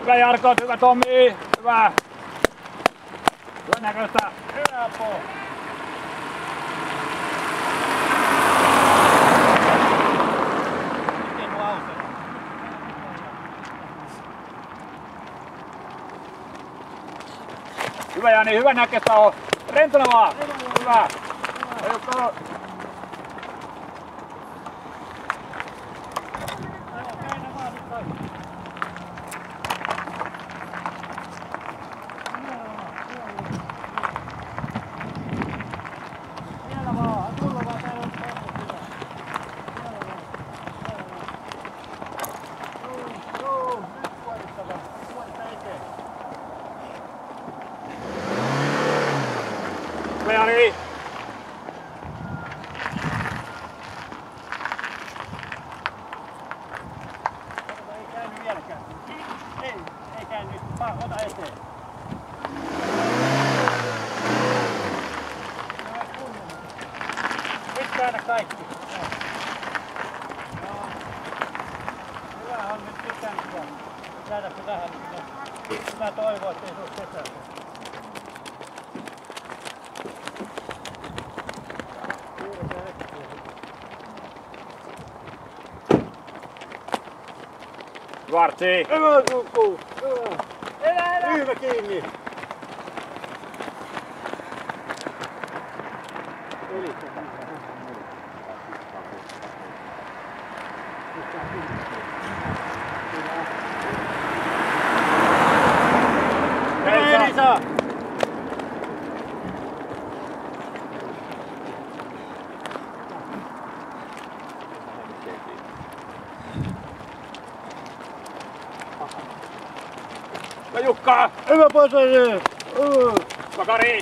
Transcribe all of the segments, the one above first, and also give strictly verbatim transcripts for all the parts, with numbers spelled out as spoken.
Hyvä Jarkko, hyvä Tommi, hyvä. Hyvä näköistä. Hyvä po. Hyvä Jani, hyvä näköistä on. Rentona vaan. Hyvä. Hyvä. Jani. Ei käynyt vieläkään. Ei, ei käynyt. Ota eteen. Nyt käännä kaikki. Hyvähän on nyt nyt käännä tuolla. Käännäkö tähän? Mä toivon, ettei se ole ketään. Vartsi. Hyvä Tukku. Hyvä. Elä, elä. Ryhmä kiinni. Hyvä Elisa. Hyvä Jukka! Hyvä Pasari! Pakari!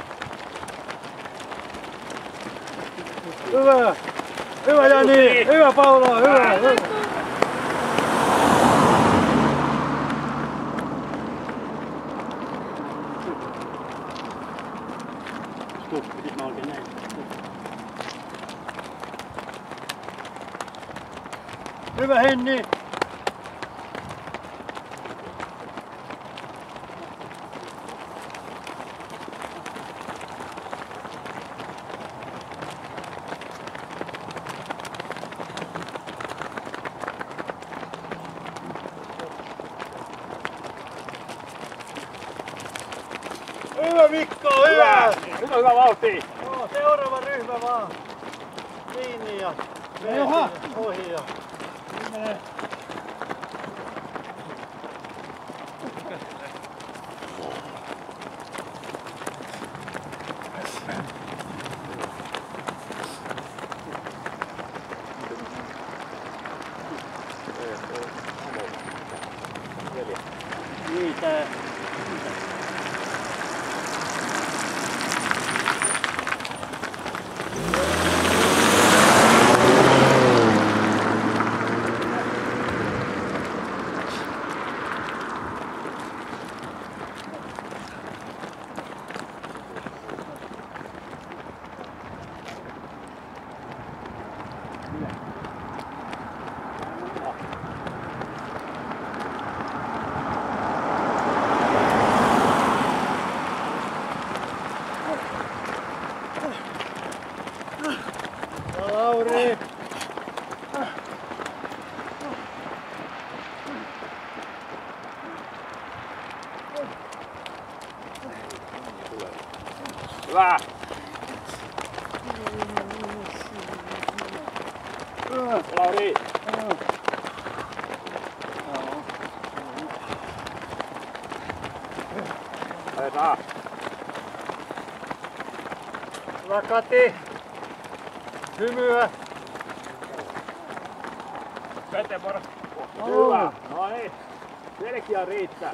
Hyvä! Hyvä Jani! Hyvä Paula! Hyvä! Hyvä. Hyvä Henni! Hyvä Mikko, hyvä! Nyt on hyvä vauhti! Joo, seuraava ryhmä vaan. Kiinni ja ohi ja... Niin, tää... Lauri! Hyvä! Lauri! Aletaan! Hyvä Kati! Hymyä! Veteen vuoro! Hyvä! No niin! Selkeä riittää!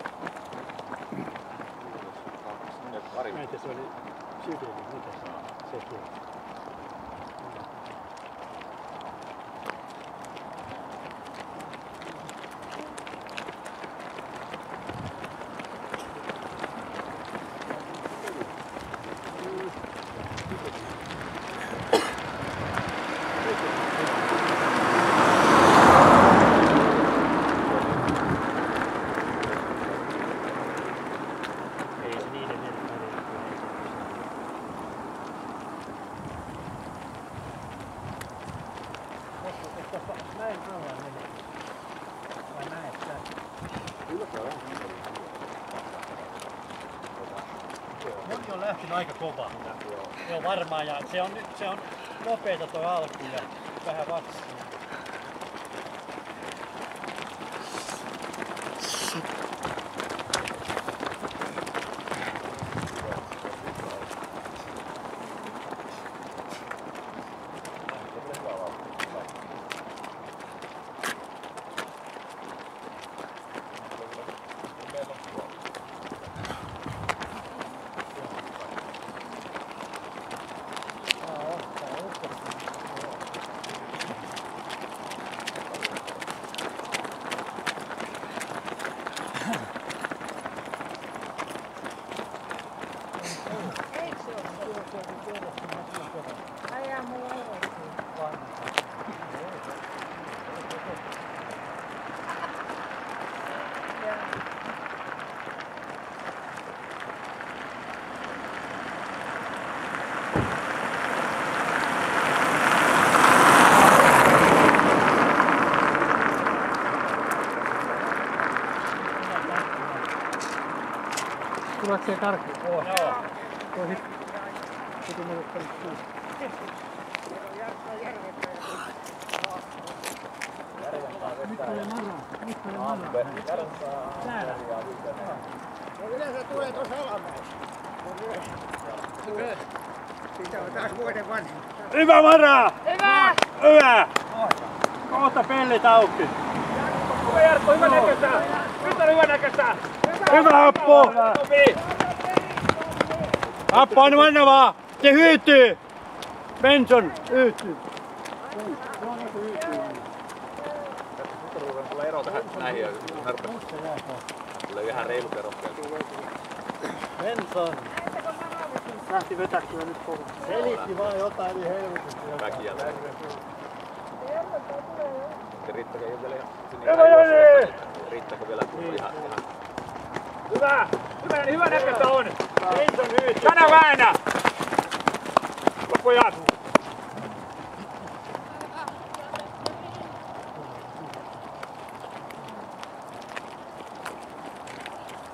Näitä se oli sykli, mitä saa. sekin. Näin alla menee. Vai näet sä? Moni on lähtenyt aika kovaa. Joo varmaan ja se on nyt se on nopeeta toi alku ja vähän vatsia. Tuleeko se karkki? Joo. Toisit. Sitten me otetaan kuusi. Nyt tulee mara. Nyt tulee mara. Täällä. Yleensä tulee tuossa alamäessä. Siitä on taas vuoden vanhin. Hyvä Mara! Hyvä! Hyvä! Kohta pellit auki. Hyvä Jarkko, hyvä näköistä! Nyt on hyvä näköistä! Hyvä Happo! Sopii! Happo, anna mennä vaan! Se hyytyy! Benson hyytyy. Tulee ero tähän näihin ja tulee ihan reilu perokkeelle. Benson. Lähti vetää kyllä nyt kovaa. Selitti vaan jotain niin helvetisti. Väkiä näin. Riittääkö ei vielä Hyvä Joni! Riittääkö vielä ihan ihan... Hyvä! Hyvä, hyvä näköistä on! Benson hyytyy. Tänä väänä! Pojat!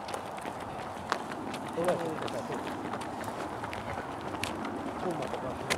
Tulee sitten. Kummalta kanssa.